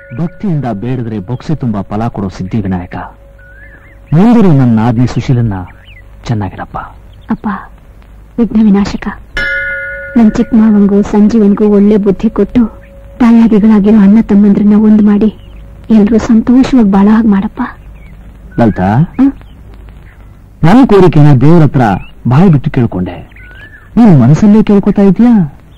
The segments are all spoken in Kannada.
ಭಕ್ತಿಯಿಂದ ಬೇಡಿದ್ರೆ ಬೊಕ್ಸೆ ತುಂಬಾ ಫಲ ಕೊಡೋ ಸಿದ್ಧಿ ವಿನಾಯಕ. ಮುಂದಿರು ನನ್ನ ಆದ್ನಿ ಸುಶೀಲನ್ನ ಚೆನ್ನಾಗಿರಪ್ಪ. ಅಪ್ಪ ವಿಘ್ನ ವಿನಾಶಕ, ನನ್ ಚಿಕ್ಕ ಮಾವಂಗೂ ಸಂಜೀವನ್ಗೂ ಒಳ್ಳೆ ಬುದ್ಧಿ ಕೊಟ್ಟು ತಾಯಾದಿಗಳಾಗಿರೋ ಅಣ್ಣ ತಮ್ಮಂದ್ರನ್ನ ಒಂದು ಮಾಡಿ ಎಲ್ರೂ ಸಂತೋಷವಾಗಿ ಬಾಳ ಹಾಗೆ ಮಾಡಪ್ಪ. ಲಲಿತಾ, ನನ್ನ ಕೋರಿಕೆನ ದೇವ್ರ ಹತ್ರ ಬಾಯಿ ಬಿಟ್ಟು ಕೇಳ್ಕೊಂಡೆ, ನೀನು ಮನಸ್ಸಲ್ಲೇ ಕೇಳ್ಕೊತಾ ಇದೀಯಾ?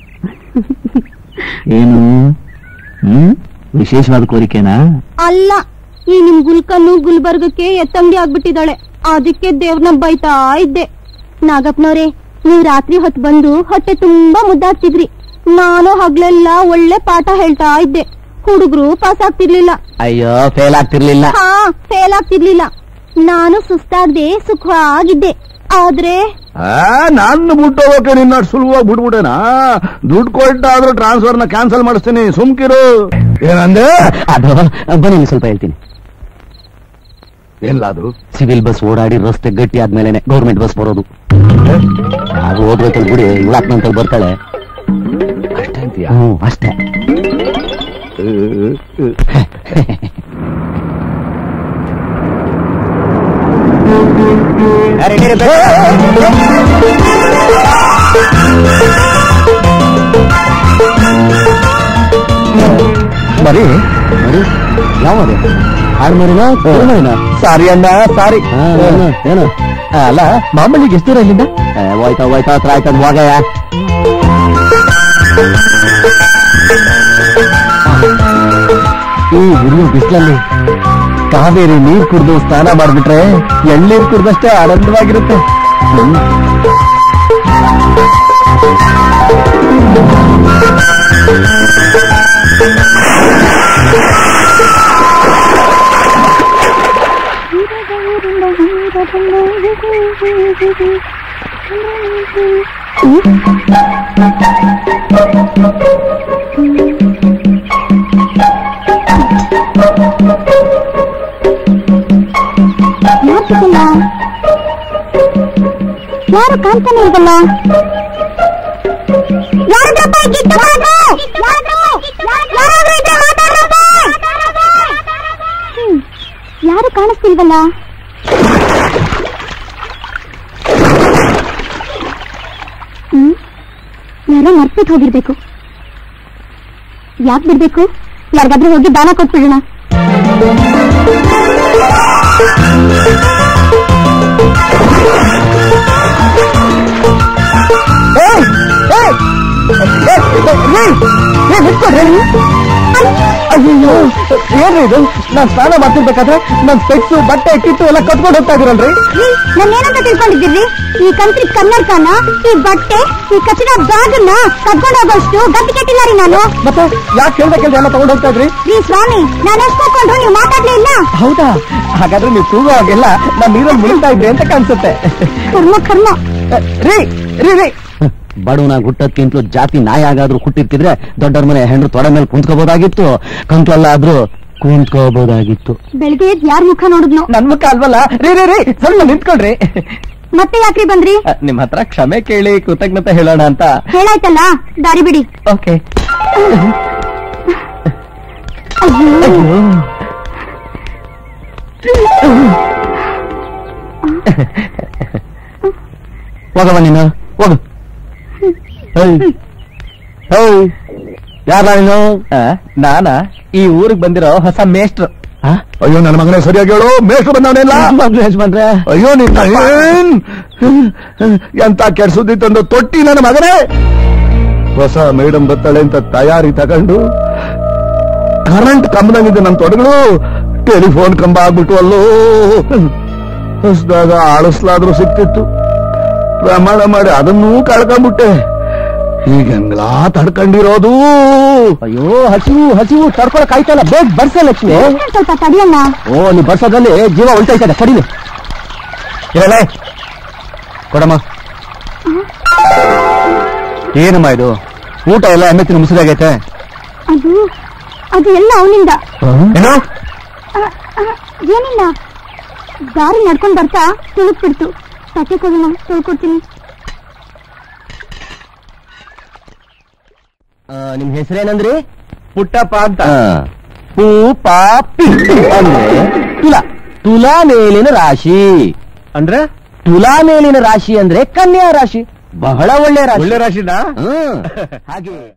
ಏನು ವಿಶೇಷವಾದ ಕೋರಿಕೆನಾ? ಅಲ್ಲ, ಈ ನಿಮ್ ಗುಲ್ಕನ್ನು ಗುಲ್ಬರ್ಗಕ್ಕೆ ಎತ್ತಂಗಡಿ ಆಗ್ಬಿಟ್ಟಿದ್ದಾಳೆ, ಅದಕ್ಕೆ ದೇವ್ರನ್ನ ಬೈತಾ ಇದ್ದೆ. ನಾಗಪ್ಪನವ್ರೆ, ನೀವ್ ರಾತ್ರಿ ಹೊತ್ತು ಬಂದು ಹೊಟ್ಟೆ ತುಂಬಾ ಮುದ್ದಾಗ್ತಿದ್ರಿ, ನಾನು ಹಗ್ಲೆಲ್ಲ ಒಳ್ಳೆ ಪಾಠ ಹೇಳ್ತಾ ಇದ್ದೆ. ಹುಡುಗರು ಪಾಸ್ ಆಗ್ತಿರ್ಲಿಲ್ಲ. ಅಯ್ಯೋ, ಫೇಲ್ ಆಗ್ತಿರ್ಲಿಲ್ಲ. ಹಾ, ಫೇಲ್ ಆಗ್ತಿರ್ಲಿಲ್ಲ. ನಾನು ಸುಸ್ತಾಗ್ದೆ ಸುಖವಾಗಿದ್ದೆ. ಆದ್ರೆ ನಾನು ಬಿಟ್ಟೋಗಕ್ಕೆ ನಿನ್ನ ಸುಲಭವಾಗಿ ಬಿಡ್ಬಿಡೇನಾ? ದುಡ್ಡು ಕೊಟ್ಟಾದ್ರೂ ಟ್ರಾನ್ಸ್ಫರ್ನ ಕ್ಯಾನ್ಸಲ್ ಮಾಡಿಸ್ತೀನಿ, ಸುಮ್ಕಿರು. ಏನಂದೆ? ಅದು ಬನ್ನಿ ಸ್ವಲ್ಪ ಹೇಳ್ತೀನಿ. ಎಲ್ಲ ಅದು ಸಿವಿಲ್ ಬಸ್ ಓಡಾಡಿ ರಸ್ತೆ ಗಟ್ಟಿ ಆದ್ಮೇಲೆ ಗೌರ್ಮೆಂಟ್ ಬಸ್ ಬರೋದು. ಅದು ಹೋಗ್ಬೇಕಲ್ ಬಿಡಿ, ಇವತ್ತು ಬರ್ತಾಳೆ ಅಷ್ಟೇ ಅಂತೀಯ? ಅಷ್ಟೇ. ಬರೀ ಯಾವದು ಆಡ್ಮರಿನ ಸಾರಿ ಅಣ್ಣ, ಸಾರಿ. ಏನು ಅಲ್ಲ, ಮಾಮೂಲಿಗೆ ಎಷ್ಟು ದೂರ ಇಲ್ಲಿಂದ? ಹೋಯ್ತಾ ಹತ್ರ ಆಯ್ತದ ಹೋಗಯ್ಯ. ಈ ಹುಡುಗ ಬಿಸಿಲಲ್ಲಿ ಕಾವೇರಿ ನೀರ್ ಕುಡಿದು ಸ್ನಾನ ಮಾಡ್ಬಿಟ್ರೆ ಎಳ್ಳೀರ್ ಕುಡ್ದಷ್ಟೇ ಆನಂದವಾಗಿರುತ್ತೆ. ಯಾರು ಕಾಣ್ತಾನೆ ಇರಲ್ಲ. ಯಾರು ಕಾಣಿಸ್ತಿಲ್ವಲ್ಲ? ಯಾರೋ ಮರ್ಬಿಟ್ಟು ಹೋಗಿರ್ಬೇಕು. ಯಾಕೆ ಬಿಡ್ಬೇಕು? ಯಾರಿಗಾದ್ರೂ ಹೋಗಿ ದಾನ ಕೊಟ್ಬಿಡೋಣ. ಅಯ್ಯೋ, ಏನ್ರಿ ಇದು? ನಾನ್ ಸ್ನಾನ ಮಾಡ್ತಿರ್ಬೇಕಾದ್ರೆ ನನ್ ಸ್ಪೆಕ್ಸು ಬಟ್ಟೆ ಕಿಟ್ಟು ಎಲ್ಲ ಕಟ್ಕೊಂಡು ಹೋಗ್ತಾ ಇದೀರಲ್ರಿ? ನಾನೇನಂತ ತಿಳ್ಕೊಂಡಿದ್ದೀರಿ? ಈ ಕಂತ್ರಿ ಕನ್ನಡಕನ, ಈ ಬಟ್ಟೆ, ಈ ಕಚಡ ಬ್ಯಾಗನ್ನ ಕಟ್ಕೊಂಡು ಹೋಗೋಷ್ಟು ಗಟ್ಟಿ ಕೆಟ್ಟಿಲ್ಲ ರೀ ನಾನು. ಮತ್ತೆ ಯಾಕೆ ಕೇಳ್ಬೇಕಂದ್ರೆ ಎಲ್ಲ ತಗೊಂಡು ಹೋಗ್ತಾ ಇದ್ರಿ? ರೀ ಸ್ವಾಮಿ, ನಾನು ಎಷ್ಟು ತಗೊಂಡ್ರು ನೀವು ಮಾತಾಡ್ಲೇ ಇಲ್ಲ. ಹೌದಾ? ಹಾಗಾದ್ರೆ ನೀವು ತೂಗುವಾಗೆಲ್ಲ ನಾನ್ ನೀರಲ್ಲಿ ಮುಳುಗ್ತಾ ಇದ್ರಿ ಅಂತ ಕಾಣಿಸುತ್ತೆ. ಕರ್ಮ ಕರ್ಮ. ರೀ ರೀ ರೀ ಬಡವನಾಗ ಹುಟ್ಟೋದ್ಕಿಂತಲೂ ಜಾತಿ ನಾಯಿ ಆಗಾದ್ರೂ ಹುಟ್ಟಿರ್ತಿದ್ರೆ ದೊಡ್ಡವ್ರ ಮನೆ ಹೆಣ್ಣು ತೊಡೆ ಮೇಲೆ ಕುಂತ್ಕೋಬಹುದಾಗಿತ್ತು, ಕಂತ್ಲಲ್ಲ ಆದ್ರೂ ಕುಂತ್ಕೋಬಹುದಾಗಿತ್ತು. ಬೆಳಿಗ್ಗೆ ಯಾರ ಮುಖ ನೋಡಿದ್ನು? ನನ್ ಮುಖ ಅಲ್ವಲ್ಲ. ರೀ ರೀ ರೀ ಸ್ವಲ್ಪ ನಿಂತ್ಕೊಳ್ರಿ. ಮತ್ತೆ ಯಾಕ್ರಿ ಬಂದ್ರಿ? ನಿಮ್ ಹತ್ರ ಕ್ಷಮೆ ಕೇಳಿ ಕೃತಜ್ಞತೆ ಹೇಳೋಣ ಅಂತ. ಹೇಳಾಯ್ತಲ್ಲ, ದಾರಿ ಬಿಡಿ. ಓಕೆ. ಹೋಗವ ನೀನು, ಹೋಗು. ಯಾರ ನೀನು? ನಾನಾ ಈ ಊರಿಗೆ ಬಂದಿರೋ ಹೊಸ ಮೇಷ್ಟ್ರು. ಅಯ್ಯೋ ನನ್ನ ಮಗನೇ, ಸರಿಯಾಗಿ ಹೇಳು. ಮೇಷ್ಟ್ರು ಬಂದವನೆಲ್ಲ. ಬಂದ್ರೆ ಅಯ್ಯೋ ನಿನ್ನ ಎಂತ ಕೆಡ್ಸುದ್ದಿ ತಂದು ತೊಟ್ಟಿ ನನ್ನ ಮಗನೇ. ಹೊಸ ಮೇಡಮ್ ಬರ್ತಾಳೆ ಅಂತ ತಯಾರಿ ತಗೊಂಡು ಕರೆಂಟ್ ಕಂಬದಂಗಿದೆ ನನ್ನ ತೊಡಗಳು. ಟೆಲಿಫೋನ್ ಕಂಬ ಆಗ್ಬಿಟ್ಟು ಅಲ್ಲೋ. ಹೊಸದಾಗ ಆಳಿಸ್ಲಾದ್ರೂ ಸಿಕ್ತಿತ್ತು. ಪ್ರಮಾಣ ಮಾಡಿ ಅದನ್ನೂ ಕಳ್ಕೊಂಡ್ಬಿಟ್ಟೆ. ಈಗೆಂಗ್ಲಾ ತಡ್ಕೊಂಡಿರೋದು. ಅಯ್ಯೋ, ಹಸಿವು ಹಸಿವು ತಡ್ಕೊಳಕ್ ಆಯ್ತಲ್ಲ, ಬೇಗ ಬರ್ಸ ಲಕ್ಷ್ಮಿ. ಸ್ವಲ್ಪ ತಡಿಯಲ್ಲ. ಓ, ನೀ ಬರ್ಸೋದ್ರಲ್ಲಿ ಜೀವ ಉಳ್ತಾಯ್ತದೆ. ಕಡಿಮೆ ಹೇಳ ಕೊಡಮ್ಮ. ಏನಮ್ಮ ಇದು? ಊಟ ಎಲ್ಲ ಎಮ್ಮೆ ತಿನ್ನು ಮುಸುರಾಗೈತೆ. ಅದು ಅದು ಎಲ್ಲ ಅವನಿಂದ. ಏನು? ಏನಿಲ್ಲ, ದಾರಿ ನಡ್ಕೊಂಡ್ ಬರ್ತಾ ತುಳುಕ್ಬಿಡ್ತು. ತಟ್ಟೆ ಕೊಡೋಣ, ತೊಳ್ಕೊಡ್ತೀನಿ. ನಿಮ್ ಹೆಸರೇನಂದ್ರಿ? ಪುಟ್ಟಪ್ಪ ಅಂತ. ಪೂ ಪಾ ಪಿ ಅಂದ್ರೆ ತುಲಾ. ತುಲಾ ಮೇಲಿನ ರಾಶಿ ಅಂದ್ರೆ ತುಲಾ ಮೇಲಿನ ರಾಶಿ ಅಂದ್ರೆ ಕನ್ಯಾ ರಾಶಿ. ಬಹಳ ಒಳ್ಳೆ ರಾಶಿ. ಒಳ್ಳೆ ರಾಶಿನಾ? ಹಾಗೆ